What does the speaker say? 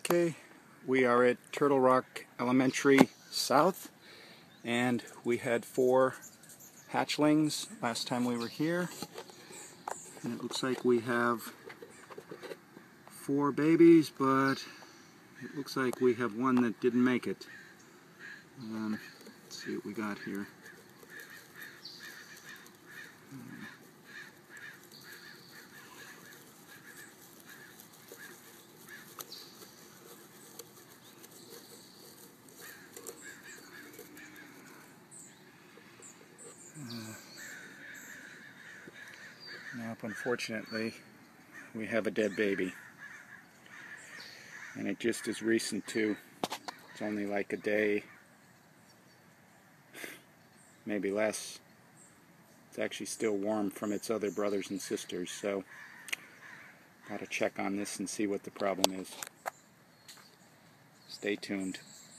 Okay, we are at Turtle Rock Elementary South, and we had 4 hatchlings last time we were here, and it looks like we have 4 babies, but it looks like we have one that didn't make it. Let's see what we got here. Now, unfortunately, we have a dead baby, and it just is recent too. It's only like a day, maybe less. It's actually still warm from its other brothers and sisters, so gotta check on this and see what the problem is. Stay tuned.